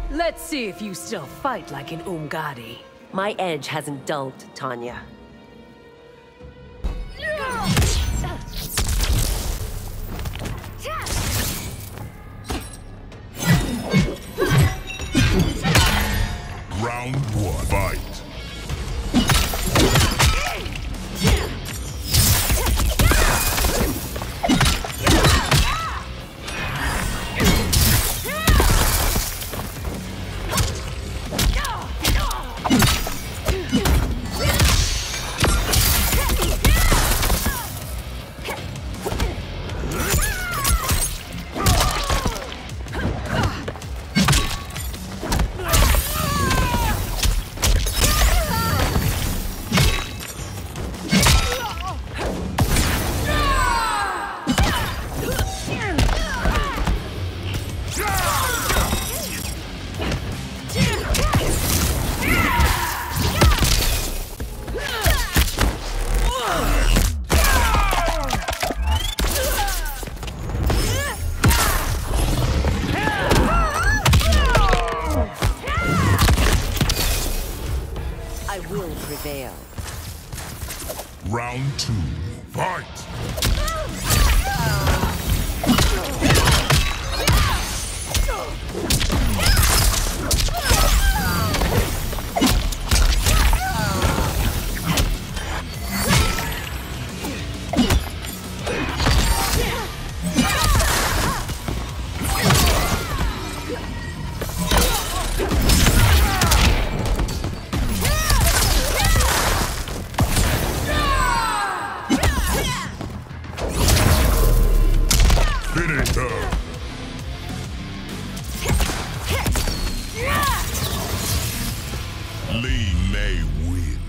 Let's see if you still fight like an Umgadi. My edge hasn't dulled, Tanya. Round 1, fight. I will prevail. Round 2, fight! Finish her! Lee May win.